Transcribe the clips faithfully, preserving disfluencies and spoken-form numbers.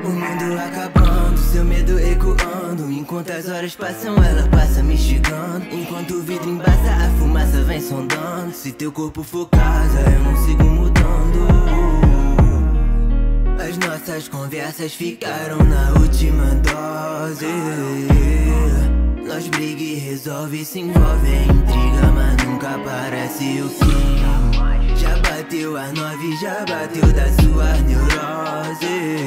O mundo acabando, seu medo ecoando. Enquanto as horas passam, ela passa me instigando. Enquanto o vidro embaça, a fumaça vem sondando. Se teu corpo for casa, eu não sigo mudando. As nossas conversas ficaram na última dose. Nós briga e resolve, se envolve em intriga, mas nunca aparece o fim. Já bateu às nove, já bateu da sua neurose.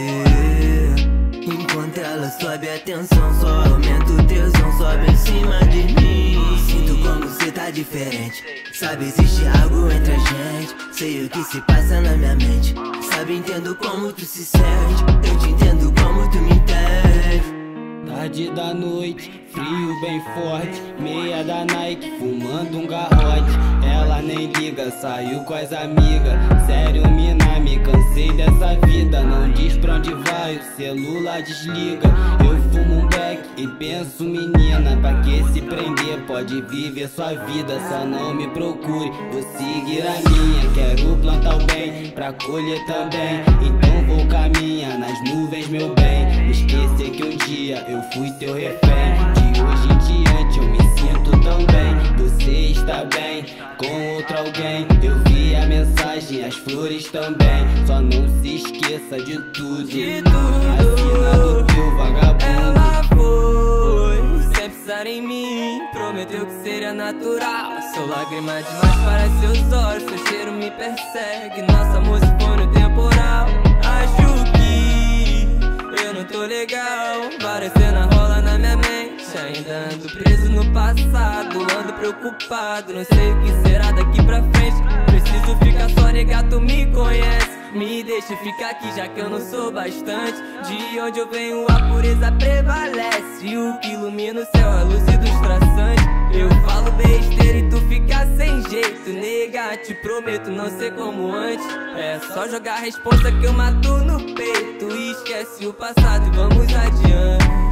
Enquanto ela sobe a tensão, só aumenta o tesão, sobe em cima de mim. Sinto como cê tá diferente, sabe, existe algo entre a gente. Sei o que se passa na minha mente, sabe, entendo como tu se sente. Eu te entendo como tu me entende. Tarde da noite, frio bem forte, meia da Nike, fumando um garrote. Ela nem liga, saiu com as amigas. Sério, mina, me cansei dessa vida. Não diz pra onde vai, o celular desliga. Eu fumo um beck e penso, menina, pra que se prender? Pode viver sua vida, só não me procure, vou seguir a minha. Quero plantar o bem, pra colher também, então vou caminhar nas nuvens, meu bem. Não esquecer que um dia eu fui teu refém. De hoje em diante eu me sinto tão bem. Você está bem com outro alguém. Eu vi a mensagem, as flores também. Só não se esqueça de tudo, de tudo. Assina do teu vagabundo. Ela foi sem pensar em mim, prometeu que seria natural. Sou lágrima demais para seus olhos, seu cheiro me persegue. Nosso amor se foi no temporal. Acho que eu não tô legal, várias cenas rolam na minha mente. Ainda ando preso no passado, ando preocupado, não sei o que será daqui pra frente. Preciso ficar só, nega, tu me conhece. Me deixe ficar aqui já que eu não sou bastante. De onde eu venho a pureza prevalece. O que ilumina o céu é a luz dos traçantes. Eu falo besteira e tu fica sem jeito, nega, te prometo não ser como antes. É só jogar a responsa que eu mato no peito. Esquece o passado e vamos adiante.